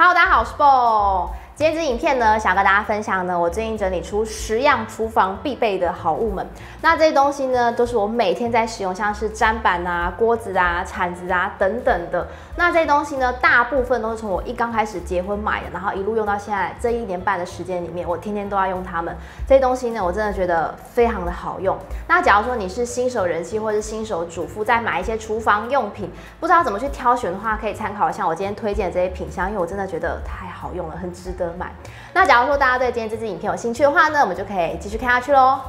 Hello， 大家好，我是 Bo。今天这支影片呢，想跟大家分享呢，我最近整理出10样厨房必备的好物们。那这些东西呢，都是我每天在使用，像是砧板啊、锅子啊、铲子啊等等的。那这些东西呢，大部分都是从我一刚开始结婚买的，然后一路用到现在这1年半的时间里面，我天天都要用它们。这些东西呢，我真的觉得非常的好用。那假如说你是新手人妻或是新手主妇，在买一些厨房用品，不知道怎么去挑选的话，可以参考一下我今天推荐的这些品项，因为我真的觉得太好用了，很值得买。那假如说大家对今天这支影片有兴趣的话呢，我们就可以继续看下去咯。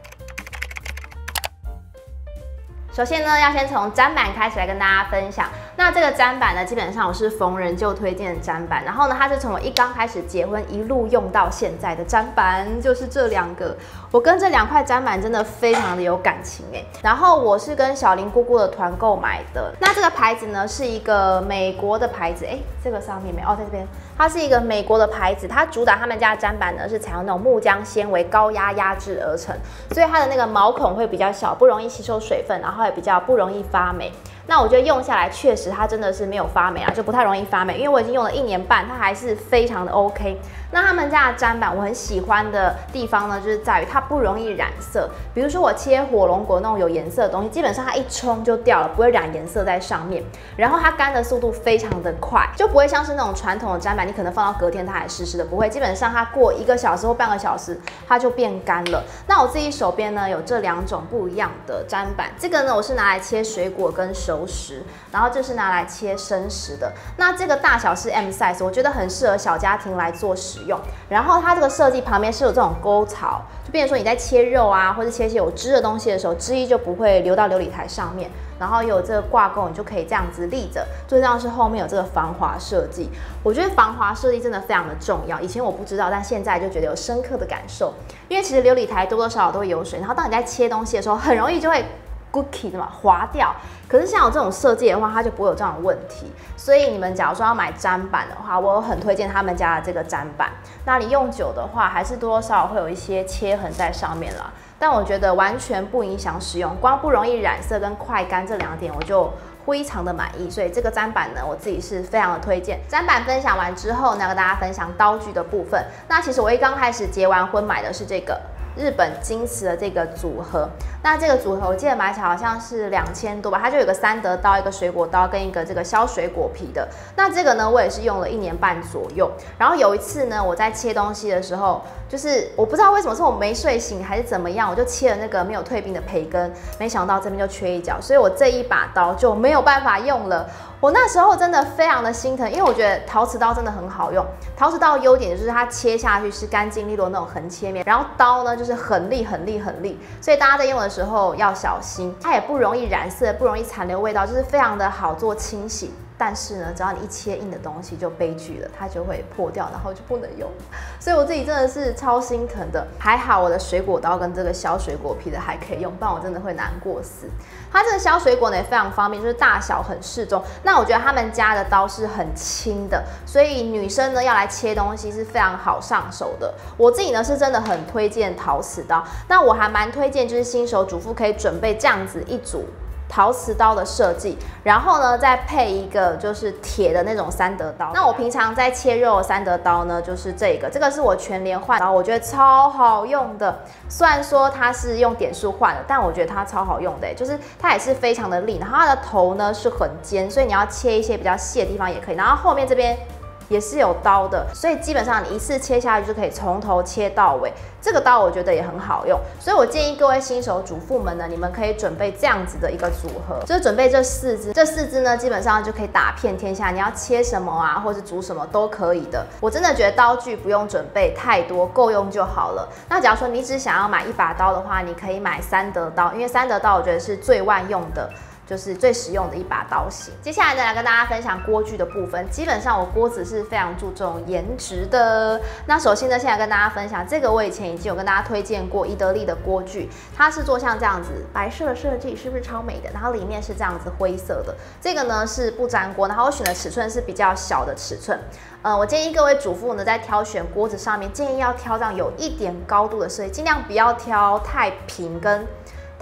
首先呢，要先从砧板开始来跟大家分享。那这个砧板呢，基本上我是逢人就推荐的砧板。然后呢，它是从我一刚开始结婚一路用到现在的砧板，就是这2个。我跟这2块砧板真的非常的有感情哎。然后我是跟小林姑姑的团购买的。那这个牌子呢，是一个美国的牌子，这个上面没哦，在这边，它是一个美国的牌子。它主打他们家的砧板呢，是采用那种木浆纤维高压压制而成，所以它的那个毛孔会比较小，不容易吸收水分，然后也比较不容易发霉。那我觉得用下来确实它真的是没有发霉啊，就不太容易发霉，因为我已经用了1年半，它还是非常的 OK。那他们家的砧板我很喜欢的地方呢，就是在于它不容易染色。比如说我切火龙果那种有颜色的东西，基本上它一冲就掉了，不会染颜色在上面。然后它干的速度非常的快，就不会像是那种传统的砧板，你可能放到隔天它还湿湿的，不会。基本上它过1个小时或半个小时，它就变干了。那我自己手边呢有这2种不一样的砧板，这个呢我是拿来切水果跟熟食，然后这是拿来切生食的。那这个大小是 M size， 我觉得很适合小家庭来做使用。然后它这个设计旁边是有这种沟槽，就变成说你在切肉啊，或者切一些有汁的东西的时候，汁液就不会流到流理台上面。然后有这个挂钩，你就可以这样子立着。最重要是后面有这个防滑设计，我觉得防滑设计真的非常的重要。以前我不知道，但现在就觉得有深刻的感受。因为其实流理台多多少少都会有水，然后当你在切东西的时候，很容易就会cookie 的嘛，滑掉。可是像有这种设计的话，它就不会有这样的问题。所以你们假如说要买砧板的话，我很推荐他们家的这个砧板。那你用久的话，还是多多少少会有一些切痕在上面啦。但我觉得完全不影响使用，光不容易染色跟快干这2点，我就非常的满意。所以这个砧板呢，我自己是非常的推荐。砧板分享完之后呢，跟大家分享刀具的部分。那其实我一刚开始结完婚买的是这个日本金瓷的这个组合，那这个组合我记得买起来好像是2000多吧，它就有个3德刀、一个水果刀跟一个这个削水果皮的。那这个呢，我也是用了1年半左右。然后有一次呢，我在切东西的时候，就是我不知道为什么是我没睡醒还是怎么样，我就切了那个没有退冰的培根，没想到这边就缺一角，所以我这一把刀就没有办法用了。我那时候真的非常的心疼，因为我觉得陶瓷刀真的很好用。陶瓷刀的优点就是它切下去是干净利落那种横切面，然后刀呢就是很利很利很利，所以大家在用的时候要小心，它也不容易染色，不容易残留味道，就是非常的好做清洗。但是呢，只要你一切硬的东西就悲剧了，它就会破掉，然后就不能用。所以我自己真的是超心疼的。还好我的水果刀跟这个削水果皮的还可以用，不然我真的会难过死。它这个削水果呢也非常方便，就是大小很适中。那我觉得他们家的刀是很轻的，所以女生呢要来切东西是非常好上手的。我自己呢是真的很推荐陶瓷刀，那我还蛮推荐就是新手主妇可以准备这样子一组陶瓷刀的设计，然后呢再配一个就是铁的那种3德刀。那我平常在切肉的3德刀呢，就是这个是我全连换刀，我觉得超好用的。虽然说它是用点数换的，但我觉得它超好用的，就是它也是非常的利，然后它的头呢是很尖，所以你要切一些比较细的地方也可以。然后后面这边也是有刀的，所以基本上你一次切下去就可以从头切到尾。这个刀我觉得也很好用，所以我建议各位新手主妇们呢，你们可以准备这样子的一个组合，就是准备这4支，这4支呢基本上就可以打遍天下，你要切什么啊，或是煮什么都可以的。我真的觉得刀具不用准备太多，够用就好了。那假如说你只想要买1把刀的话，你可以买3德刀，因为3德刀我觉得是最万用的。就是最实用的1把刀型。接下来呢，来跟大家分享锅具的部分。基本上我锅子是非常注重颜值的。那首先呢，现在跟大家分享这个，我以前已经有跟大家推荐过宜得利的锅具，它是做像这样子白色的设计，是不是超美的？然后里面是这样子灰色的。这个呢是不粘锅，然后我选的尺寸是比较小的尺寸。我建议各位主妇呢，在挑选锅子上面，建议要挑这样有一点高度的设计，尽量不要挑太平跟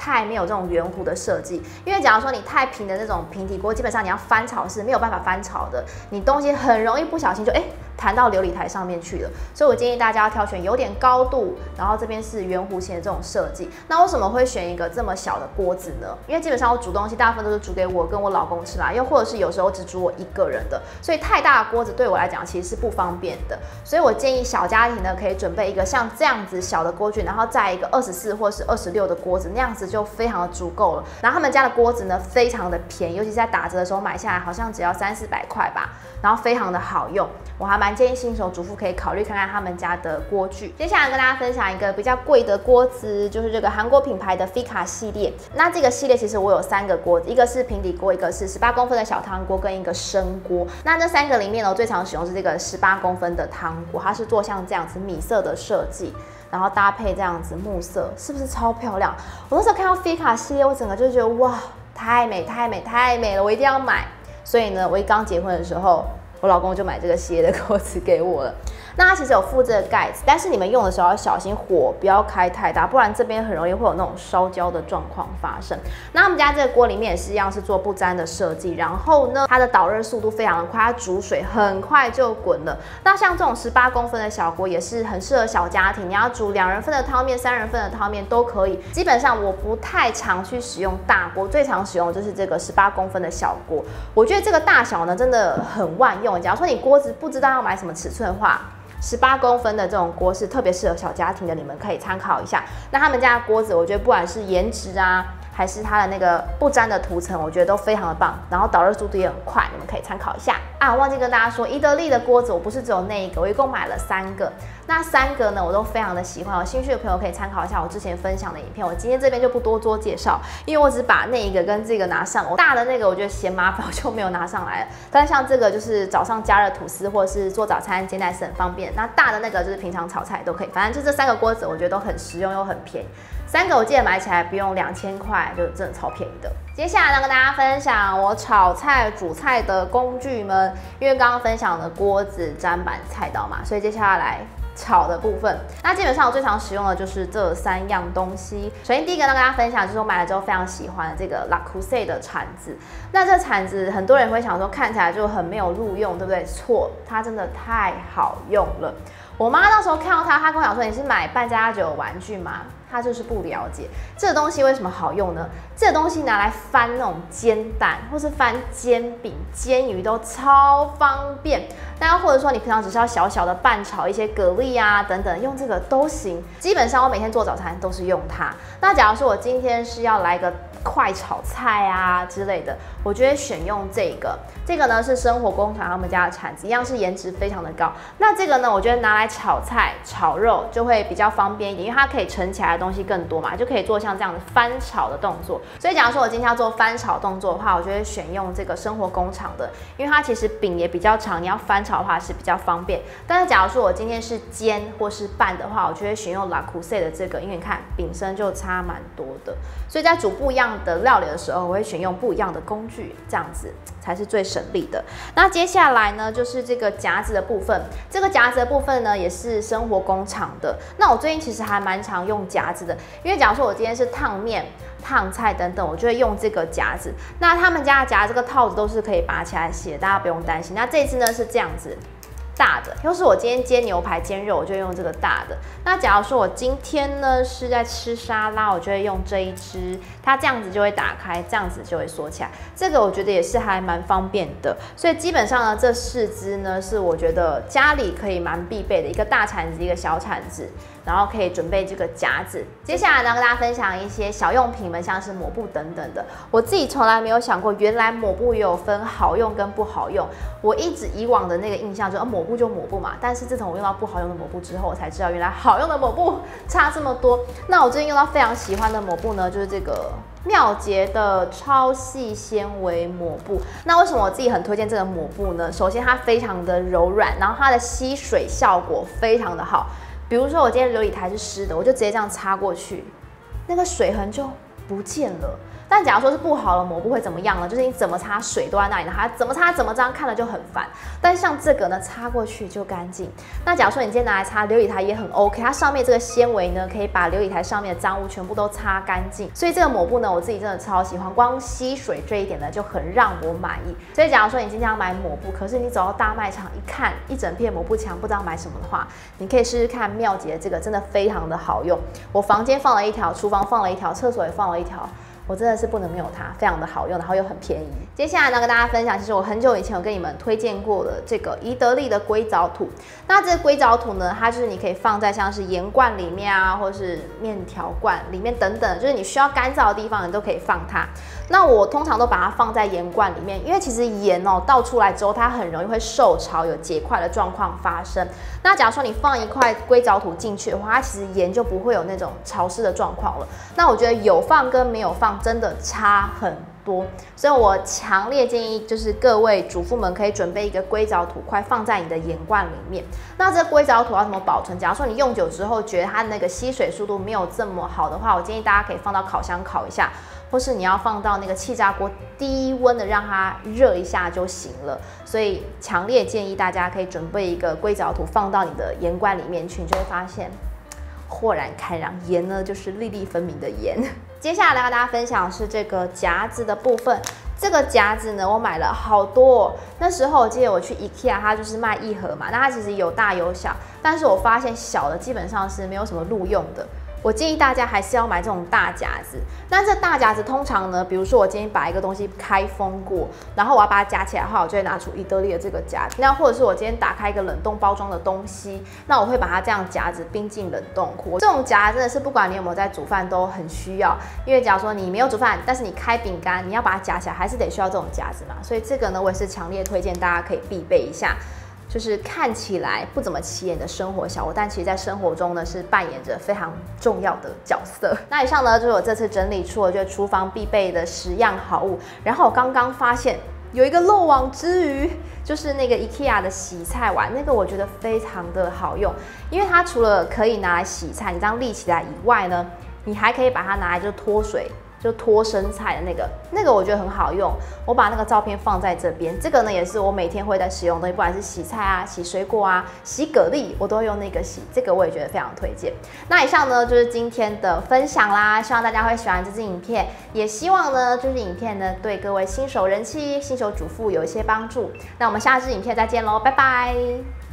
太没有这种圆弧的设计，因为假如说你太平的那种平底锅，基本上你要翻炒是没有办法翻炒的，你东西很容易不小心就弹到琉璃台上面去了。所以我建议大家要挑选有点高度，然后这边是圆弧形的这种设计。那为什么会选一个这么小的锅子呢？因为基本上我煮东西大部分都是煮给我跟我老公吃啦，又或者是有时候只煮我一个人的，所以太大的锅子对我来讲其实是不方便的。所以我建议小家庭呢可以准备一个像这样子小的锅具，然后再一个24或是26的锅子，那样子就非常的足够了。然后他们家的锅子呢非常的便宜，尤其在打折的时候买下来好像只要300-400块吧，然后非常的好用。我还蛮建议新手主妇可以考虑看看他们家的锅具。接下来跟大家分享一个比较贵的锅子，就是这个韩国品牌的 Fika 系列。那这个系列其实我有3个锅子，一个是平底锅，一个是18公分的小汤锅，跟一个生锅。那这3个里面呢，我最常使用是这个18公分的汤锅，它是做像这样子米色的设计，然后搭配这样子木色，是不是超漂亮？我那时候看到 Fika 系列，我整个就觉得哇，太美太美太美了，我一定要买。所以呢，我一刚结婚的时候，我老公就买这个系列的锅子给我了。那它其实有附这个盖子，但是你们用的时候要小心火不要开太大，不然这边很容易会有那种烧焦的状况发生。那他们家这个锅里面也是一样是做不粘的设计，然后呢，它的导热速度非常的快，它煮水很快就滚了。那像这种18公分的小锅也是很适合小家庭，你要煮2人份的汤面、3人份的汤面都可以。基本上我不太常去使用大锅，最常使用的就是这个18公分的小锅。我觉得这个大小呢真的很万用。假如说你锅子不知道要买什么尺寸的话，18公分的这种锅是特别适合小家庭的，你们可以参考一下。那他们家的锅子，我觉得不管是颜值啊，还是它的那个不粘的涂层，我觉得都非常的棒。然后导热速度也很快，你们可以参考一下啊。忘记跟大家说，宜得利的锅子我不是只有那一个，我一共买了3个。那3个呢，我都非常的喜欢。有兴趣的朋友可以参考一下我之前分享的影片。我今天这边就不多做介绍，因为我只把那一个跟这个拿上。我大的那个我觉得嫌麻烦，我就没有拿上来了。但像这个就是早上加热吐司或者是做早餐煎蛋是很方便。那大的那个就是平常炒菜都可以，反正就这3个锅子我觉得都很实用又很便宜。3个我记得买起来不用2000块，就真的超便宜的。接下来呢，跟大家分享我炒菜煮菜的工具们，因为刚刚分享的锅子、砧板、菜刀嘛，所以接下来炒的部分，那基本上我最常使用的就是这3样东西。首先第一个呢，跟大家分享就是我买了之后非常喜欢的这个 Le Creuset 的铲子。那这铲子很多人会想说看起来就很没有路用，对不对？错，它真的太好用了。我妈那时候看到它，她跟我讲说：“你是买扮家家酒的玩具吗？”她就是不了解这个东西为什么好用呢？这个东西拿来翻那种煎蛋，或是翻煎饼、煎鱼都超方便。那或者说你平常只是要小小的拌炒一些蛤蜊啊等等，用这个都行。基本上我每天做早餐都是用它。那假如说我今天是要来个快炒菜啊之类的，我就会选用这个。这个呢是生活工厂他们家的铲子，一样是颜值非常的高。那这个呢，我觉得拿来炒菜、炒肉就会比较方便一点，因为它可以盛起来的东西更多嘛，就可以做像这样的翻炒的动作。所以假如说我今天要做翻炒动作的话，我就会选用这个生活工厂的，因为它其实柄也比较长，你要翻炒的话是比较方便。但是假如说我今天是煎或是拌的话，我就会选用 Le Creuset 的这个，因为你看柄身就差蛮多的，所以在煮不一样的料理的时候，我会选用不一样的工具，这样子才是最省力的。那接下来呢，就是这个夹子的部分。这个夹子的部分呢，也是生活工厂的。那我最近其实还蛮常用夹子的，因为假如说我今天是烫面、烫菜等等，我就会用这个夹子。那他们家的夹这个套子都是可以拔起来洗的，大家不用担心。那这次呢是这样子。大的，要是我今天煎牛排、煎肉，我就用这个大的。那假如说我今天呢是在吃沙拉，我就会用这一支，它这样子就会打开，这样子就会缩起来。这个我觉得也是还蛮方便的。所以基本上呢，这4支呢是我觉得家里可以蛮必备的，一个大铲子，一个小铲子，然后可以准备这个夹子。接下来呢，跟大家分享一些小用品们，像是抹布等等的。我自己从来没有想过，原来抹布也有分好用跟不好用。我一直以往的那个印象就是抹布就抹布嘛，但是自从我用到不好用的抹布之后，我才知道原来好用的抹布差这么多。那我最近用到非常喜欢的抹布呢，就是这个妙洁的超细纤维抹布。那为什么我自己很推荐这个抹布呢？首先它非常的柔软，然后它的吸水效果非常的好。比如说我今天琉璃台是湿的，我就直接这样擦过去，那个水痕就不见了。 但假如说是不好的抹布会怎么样呢？就是你怎么擦水都在那里，它怎么擦怎么脏，看了就很烦。但像这个呢，擦过去就干净。那假如说你今天拿来擦琉璃台也很 OK， 它上面这个纤维呢，可以把琉璃台上面的脏污全部都擦干净。所以这个抹布呢，我自己真的超喜欢，光吸水这一点呢就很让我满意。所以假如说你今天要买抹布，可是你走到大卖场一看一整片抹布墙，不知道买什么的话，你可以试试看妙洁这个，真的非常的好用。我房间放了一条，厨房放了一条，厕所也放了一条。我真的是不能没有它，非常的好用，然后又很便宜。接下来呢，跟大家分享，其实我很久以前有跟你们推荐过的这个宜得利的硅藻土。那这个硅藻土呢，它就是你可以放在像是盐罐里面啊，或是面条罐里面等等，就是你需要干燥的地方，你都可以放它。那我通常都把它放在盐罐里面，因为其实盐倒出来之后，它很容易会受潮，有结块的状况发生。那假如说你放一块硅藻土进去的话，它其实盐就不会有那种潮湿的状况了。那我觉得有放跟没有放真的差很多，所以我强烈建议就是各位主妇们可以准备一个硅藻土块放在你的盐罐里面。那这硅藻土要怎么保存？假如说你用久之后觉得它的那个吸水速度没有这么好的话，我建议大家可以放到烤箱烤一下，或是你要放到那个气炸锅低温的让它热一下就行了。所以强烈建议大家可以准备一个硅藻土放到你的盐罐里面去，你就会发现豁然开朗，盐呢就是粒粒分明的盐。接下来跟大家分享的是这个夹子的部分。这个夹子呢，我买了好多哦。那时候我记得我去 IKEA， 它就是卖一盒嘛，那它其实有大有小，但是我发现小的基本上是没有什么路用的。我建议大家还是要买这种大夹子。那这大夹子通常呢，比如说我今天把一个东西开封过，然后我要把它夹起来的话，我就会拿出宜得利的这个夹子。那或者是我今天打开一个冷冻包装的东西，那我会把它这样夹子冰进冷冻库。这种夹真的是不管你有没有在煮饭都很需要，因为假如说你没有煮饭，但是你开饼干，你要把它夹起来，还是得需要这种夹子嘛。所以这个呢，我也是强烈推荐大家可以必备一下。就是看起来不怎么起眼的生活小物，但其实在生活中呢是扮演着非常重要的角色。那以上呢就是我这次整理出我觉得厨房必备的10样好物。然后我刚刚发现有一个漏网之鱼，就是那个 IKEA 的洗菜碗，那个我觉得非常的好用，因为它除了可以拿来洗菜，你这样立起来以外呢，你还可以把它拿来就脱水。就脱生菜的那个我觉得很好用，我把那个照片放在这边。这个呢也是我每天会在使用的东西，不管是洗菜啊、洗水果啊、洗蛤蜊，我都会用那个洗。这个我也觉得非常推荐。那以上呢就是今天的分享啦，希望大家会喜欢这支影片，也希望呢这支影片呢对各位新手人妻、新手主妇有一些帮助。那我们下支影片再见喽，拜拜。